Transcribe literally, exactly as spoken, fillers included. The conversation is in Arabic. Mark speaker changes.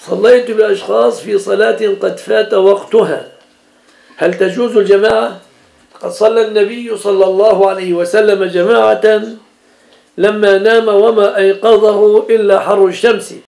Speaker 1: صليت بأشخاص في صلاة قد فات وقتها، هل تجوز الجماعة؟ قد صلى النبي صلى الله عليه وسلم جماعة لما نام وما أيقظه إلا حر الشمس.